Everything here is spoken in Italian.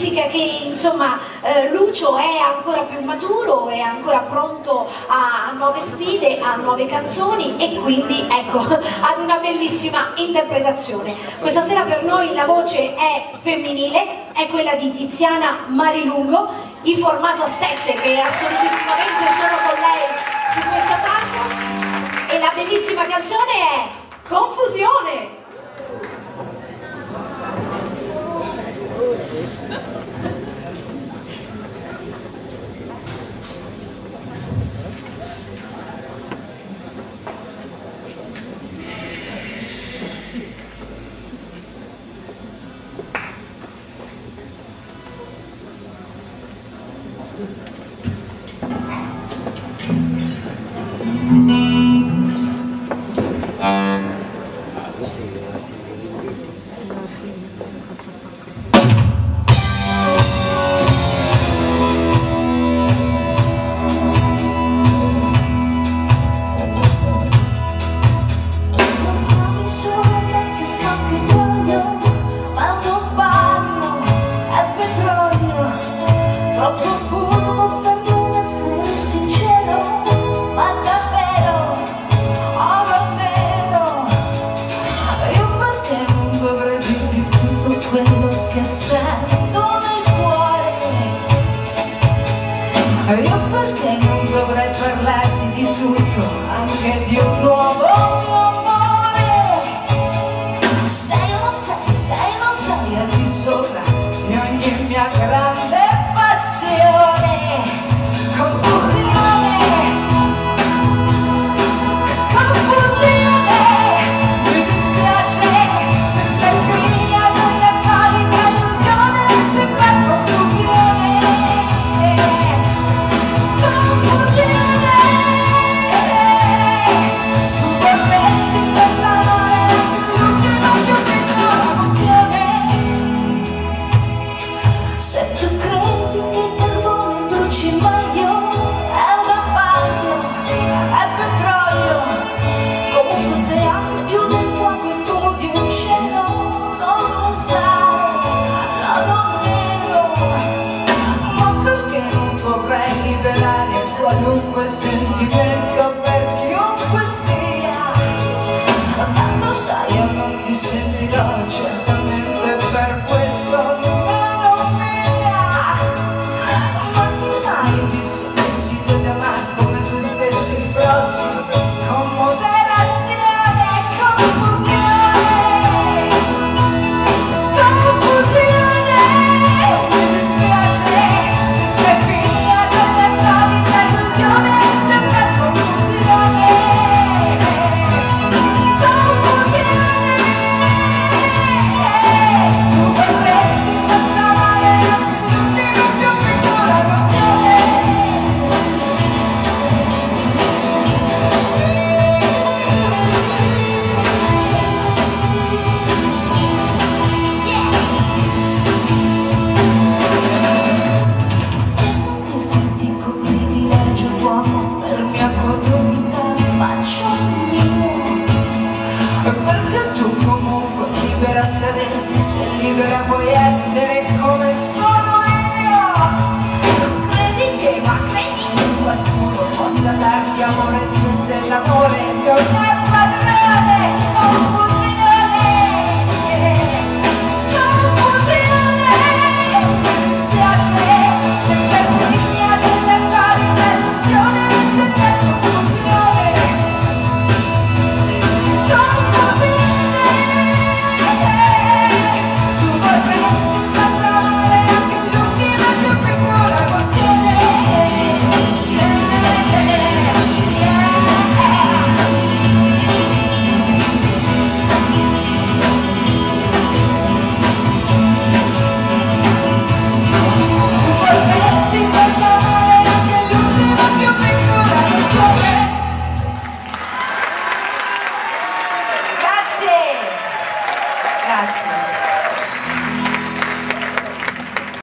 significa che insomma Lucio è ancora più maturo, è ancora pronto a nuove sfide, a nuove canzoni e quindi ecco ad una bellissima interpretazione. Questa sera per noi la voce è femminile, è quella di Tiziana Marilungo, in formato a 7 che assolutissimamente sono con lei su questo palco, e la bellissima canzone è Confusione. Io per te non dovrei parlarti di tutto, anche di un nuovo amore. Sei o non sei al di sopra di ogni mia grande passione. Confusione, confusione, mi dispiace se sei figlia della solita illusione, sembra confusione. Qualunque sentimento per chiunque sia, tanto sai io non ti sentirò certamente per questo non mia. Ma ti hai visto che si deve amare come se stessi il prossimo, con moderazione e confusione. Confusione, mi dispiace se sei figlia della solita illusione, sembra confusione. Confusione, tu vorresti passare l'ultimo più piccola emozione. Dico privilegio d'uomo per mia conduita, faccio il mio, perché tu comunque libera saresti, se libera puoi essere come sono io. Credi che qualcuno possa darti amore se dell'amore